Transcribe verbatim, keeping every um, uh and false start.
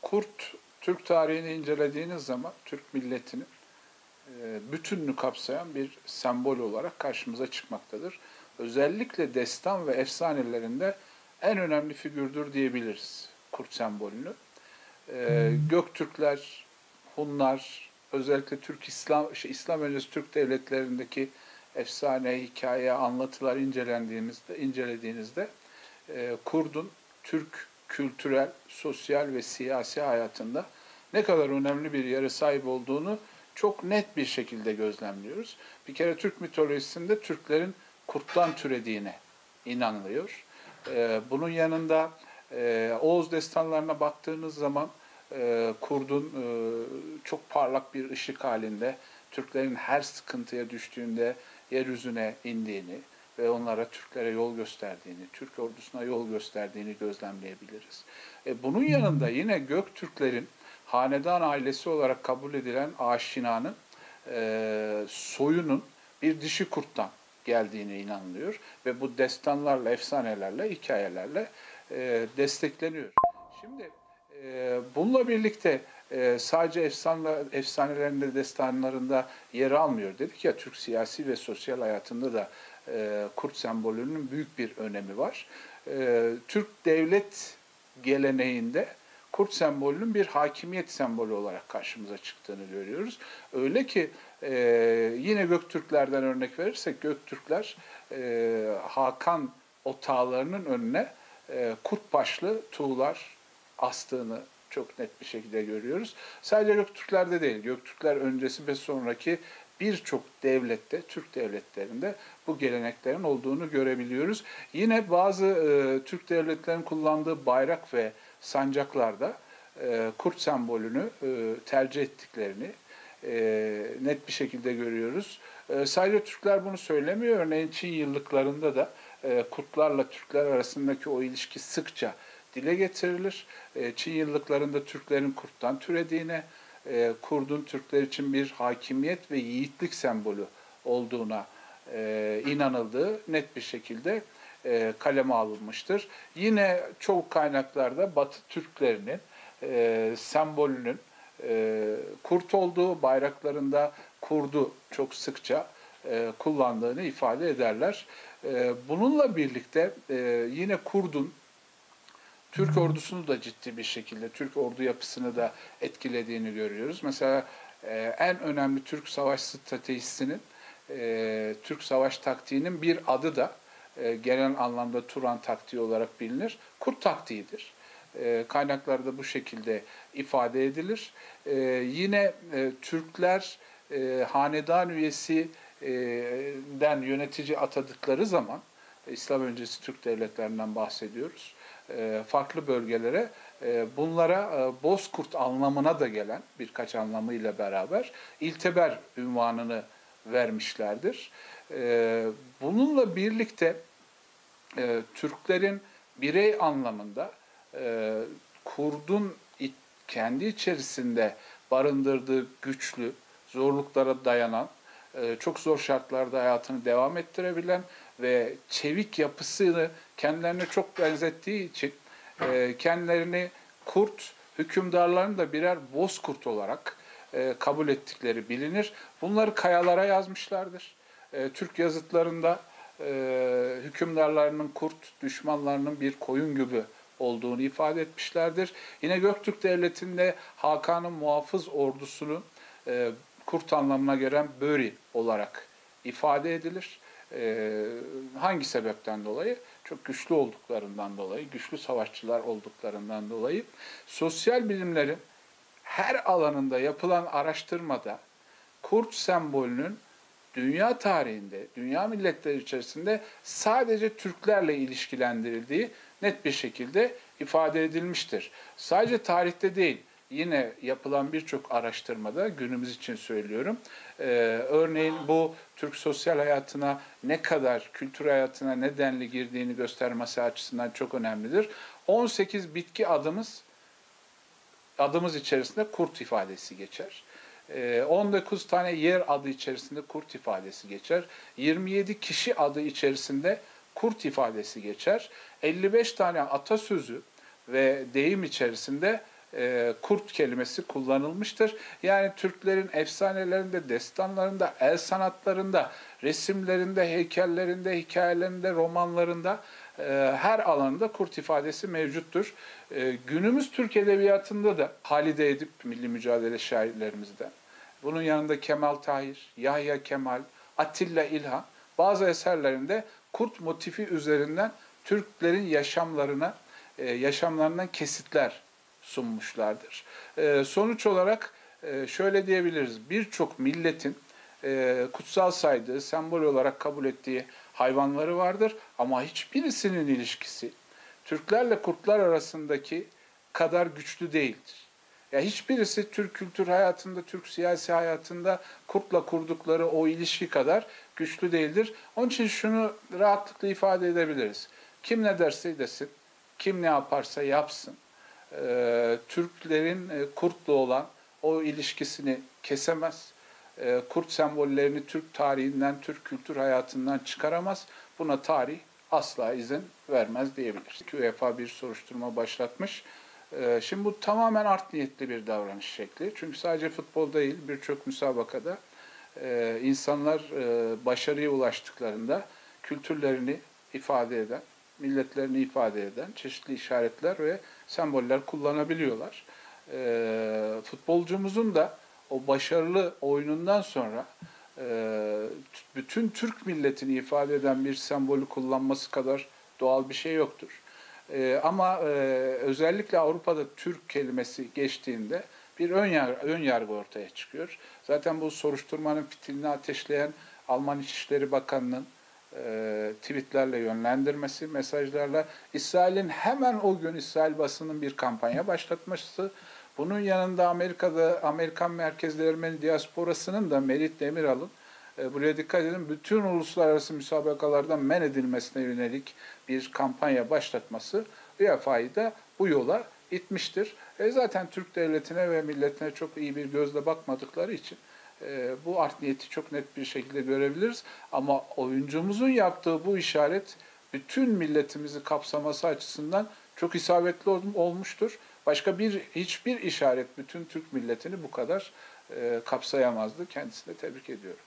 Kurt, Türk tarihini incelediğiniz zaman Türk milletinin bütününü kapsayan bir sembol olarak karşımıza çıkmaktadır. Özellikle destan ve efsanelerinde en önemli figürdür diyebiliriz kurt sembolünü. Göktürkler, Hunlar, özellikle Türk İslam, şey, İslam öncesi Türk devletlerindeki efsane, hikaye, anlatılar incelendiğimizde, incelediğinizde e, kurdun Türk kültürel, sosyal ve siyasi hayatında ne kadar önemli bir yere sahip olduğunu çok net bir şekilde gözlemliyoruz. Bir kere Türk mitolojisinde Türklerin kurttan türediğine inanılıyor. E, bunun yanında e, Oğuz destanlarına baktığınız zaman e, kurdun e, çok parlak bir ışık halinde Türklerin her sıkıntıya düştüğünde yeryüzüne indiğini ve onlara, Türklere yol gösterdiğini, Türk ordusuna yol gösterdiğini gözlemleyebiliriz. E, bunun yanında yine Göktürklerin hanedan ailesi olarak kabul edilen Aşina'nın e, soyunun bir dişi kurttan geldiğine inanılıyor ve bu destanlarla, efsanelerle, hikayelerle e, destekleniyor. Şimdi e, bununla birlikte e, sadece efsane, efsanelerinde, destanlarında yer almıyor. Dedik ya, Türk siyasi ve sosyal hayatında da e, kurt sembolünün büyük bir önemi var. E, Türk devlet geleneğinde kurt sembolünün bir hakimiyet sembolü olarak karşımıza çıktığını görüyoruz. Öyle ki e, yine Göktürklerden örnek verirsek, Göktürkler e, Hakan otağlarının önüne e, kurt başlı tuğlar astığını çok net bir şekilde görüyoruz. Sadece Göktürklerde değil, Göktürkler öncesi ve sonraki birçok devlette, Türk devletlerinde bu geleneklerin olduğunu görebiliyoruz. Yine bazı e, Türk devletlerinin kullandığı bayrak ve sancaklarda e, kurt sembolünü e, tercih ettiklerini e, net bir şekilde görüyoruz. E, sadece Türkler bunu söylemiyor. Örneğin Çin yıllıklarında da e, kurtlarla Türkler arasındaki o ilişki sıkça dile getirilir. E, Çin yıllıklarında Türklerin kurttan türediğine, e, kurdun Türkler için bir hakimiyet ve yiğitlik sembolü olduğuna e, inanıldığı net bir şekilde e, kaleme alınmıştır. Yine çoğu kaynaklarda Batı Türklerinin e, sembolünün e, kurt olduğu, bayraklarında kurdu çok sıkça e, kullandığını ifade ederler. E, bununla birlikte e, yine kurdun Türk ordusunu da ciddi bir şekilde, Türk ordu yapısını da etkilediğini görüyoruz. Mesela e, en önemli Türk savaş stratejisinin, e, Türk savaş taktiğinin bir adı da e, genel anlamda Turan taktiği olarak bilinir. Kurt taktiğidir. E, kaynaklarda bu şekilde ifade edilir. E, yine e, Türkler e, hanedan üyesinden yönetici atadıkları zaman, İslam öncesi Türk devletlerinden bahsediyoruz, farklı bölgelere, bunlara Bozkurt anlamına da gelen birkaç anlamıyla beraber İlteber ünvanını vermişlerdir. Bununla birlikte Türklerin birey anlamında kurdun kendi içerisinde barındırdığı güçlü, zorluklara dayanan, çok zor şartlarda hayatını devam ettirebilen ve çevik yapısını kendilerine çok benzettiği için kendilerini kurt, hükümdarlarını da birer bozkurt olarak kabul ettikleri bilinir. Bunları kayalara yazmışlardır. Türk yazıtlarında hükümdarlarının kurt, düşmanlarının bir koyun gibi olduğunu ifade etmişlerdir. Yine Göktürk Devleti'nde Hakan'ın muhafız ordusunun kurt anlamına gelen böri olarak ifade edilir. Ee, hangi sebepten dolayı? Çok güçlü olduklarından dolayı, güçlü savaşçılar olduklarından dolayı. Sosyal bilimlerin her alanında yapılan araştırmada kurt sembolünün dünya tarihinde, dünya milletleri içerisinde sadece Türklerle ilişkilendirildiği net bir şekilde ifade edilmiştir. Sadece tarihte değil, yine yapılan birçok araştırmada, günümüz için söylüyorum, ee, örneğin bu Türk sosyal hayatına ne kadar, kültür hayatına ne denli girdiğini göstermesi açısından çok önemlidir. on sekiz bitki adımız, adımız içerisinde kurt ifadesi geçer. Ee, on dokuz tane yer adı içerisinde kurt ifadesi geçer. yirmi yedi kişi adı içerisinde kurt ifadesi geçer. elli beş tane atasözü ve deyim içerisinde e, kurt kelimesi kullanılmıştır. Yani Türklerin efsanelerinde, destanlarında, el sanatlarında, resimlerinde, heykellerinde, hikayelerinde, romanlarında e, her alanda kurt ifadesi mevcuttur. E, günümüz Türk Edebiyatı'nda da Halide Edip milli mücadele şairlerimizden, bunun yanında Kemal Tahir, Yahya Kemal, Atilla İlhan bazı eserlerinde kurt motifi üzerinden Türklerin yaşamlarına, e, yaşamlarından kesitler sunmuşlardır. E, sonuç olarak e, şöyle diyebiliriz, birçok milletin e, kutsal saydığı, sembol olarak kabul ettiği hayvanları vardır ama hiçbirisinin ilişkisi Türklerle kurtlar arasındaki kadar güçlü değildir. Ya hiçbirisi Türk kültür hayatında, Türk siyasi hayatında kurtla kurdukları o ilişki kadar güçlü değildir. Onun için şunu rahatlıkla ifade edebiliriz. Kim ne derse desin, kim ne yaparsa yapsın, e, Türklerin e, kurtla olan o ilişkisini kesemez. E, kurt sembollerini Türk tarihinden, Türk kültür hayatından çıkaramaz. Buna tarih asla izin vermez diyebiliriz. UEFA bir soruşturma başlatmış. E, şimdi bu tamamen art niyetli bir davranış şekli. Çünkü sadece futbol değil, birçok müsabakada e, insanlar e, başarıya ulaştıklarında kültürlerini ifade eden, milletlerini ifade eden çeşitli işaretler ve semboller kullanabiliyorlar. E, futbolcumuzun da o başarılı oyunundan sonra e, bütün Türk milletini ifade eden bir sembolü kullanması kadar doğal bir şey yoktur. E, ama e, özellikle Avrupa'da Türk kelimesi geçtiğinde bir ön yargı, ön yargı ortaya çıkıyor. Zaten bu soruşturmanın fitilini ateşleyen Alman İçişleri Bakanı'nın e, tweetlerle yönlendirmesi, mesajlarla İsrail'in hemen o gün İsrail basının bir kampanya başlatması, bunun yanında Amerika'da Amerikan merkezli Ermeni diasporasının da Merit Demiral'ın e, buraya dikkat edin bütün uluslararası müsabakalardan men edilmesine yönelik bir kampanya başlatması U E F A'yı da bu yola itmiştir. E zaten Türk devletine ve milletine çok iyi bir gözle bakmadıkları için e, bu art niyeti çok net bir şekilde görebiliriz. Ama oyuncumuzun yaptığı bu işaret bütün milletimizi kapsaması açısından çok isabetli olmuştur. Başka bir hiçbir işaret bütün Türk milletini bu kadar e, kapsayamazdı. Kendisine tebrik ediyorum.